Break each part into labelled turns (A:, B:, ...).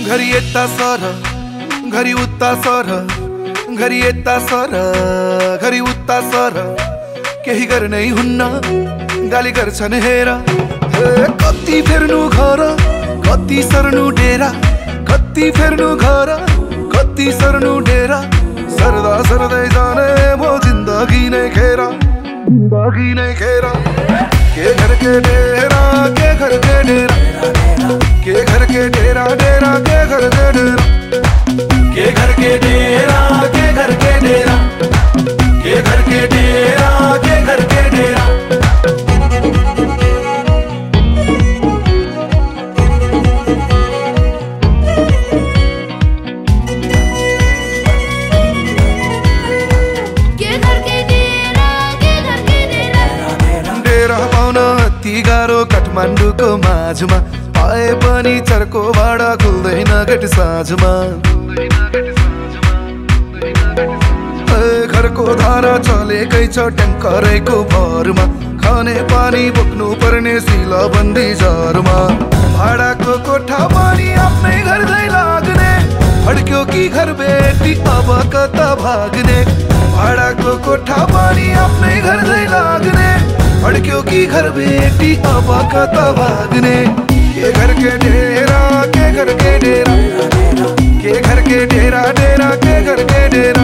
A: घरी येता सर घरी उत्ता सर घरी येता सर घरी उत्ता सर केही गर्नै हुन्न गाली गर्छन् हेर कति फेर्नु घर कति सर्नु डेरा कति फेर्नु घर कति सर्नु डेरा सर्दा सर्दै जाने मो जिन्दगी नै खेरा जिन्दगी नै खेरा के घर के डेरा के घर के डेरा के घर के डेरा डेरा के घर के डेरा के घर के डेरा के घर के डेरा के घर के डेरा के घर के डेरा गाह्रो काठमाडौँको माझमा पाए पनि चर्को भाडा खुल्दैन गेट साँझमा घरको धारा चलेकै छ ट्याङ्करैको भरमा खाने पानी बोक्नु पर्ने सिलाबन्दी जरमा भाडाको कोठा पनि आफ्नै घर झै लाग्ने फड्क्यो कि घर बेटी अब कता भाग्ने भाडाको कोठा पनि आफ्नै घर झै लाग्ने फड्क्यो कि घर बेटी अब कता भाग्ने के घर के डेरा के घर के डेरा के घर के डेरा डेरा के घर के डेरा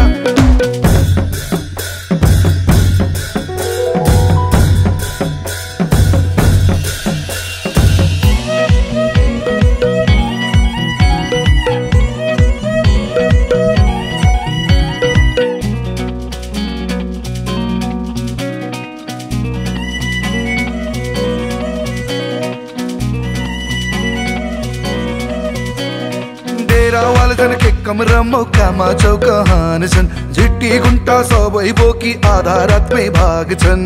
A: वालजन के कमरा मौकामा चौकहान छन् झिट्टी गुन्टा सबै बोकी आधा रातमै भाग्छन्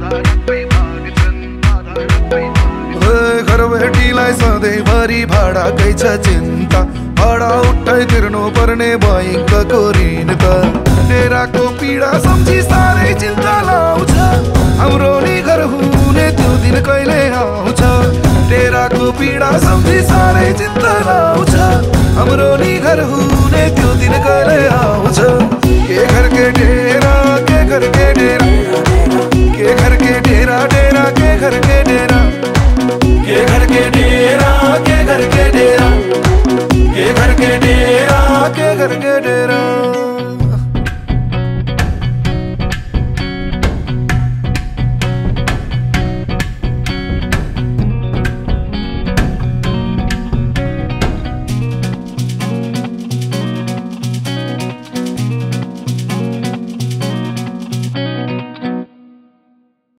A: घर बेटीलाई सधैँभरि भाडाकै छ चिन्ता भाडा उठाइ तिर्नु पर्ने बैंकको ऋण त डेराको पीडा सम्झी साह्रै चिन्ता लाउँछ हाम्रो नि घर हुने त्यो दिन कहिले आउँछ डेराको पीडा सम्झी साह्रै चिन्ता लाउँछ हाम्रो नि घर हुने त्यो दिन कहिले आउँछ के घर के डेरा के घर के डेरा के घर के डेरा डेरा के घर के डेरा के घर के डेरा के घर के डेरा के घर के डेरा के घर के डेरा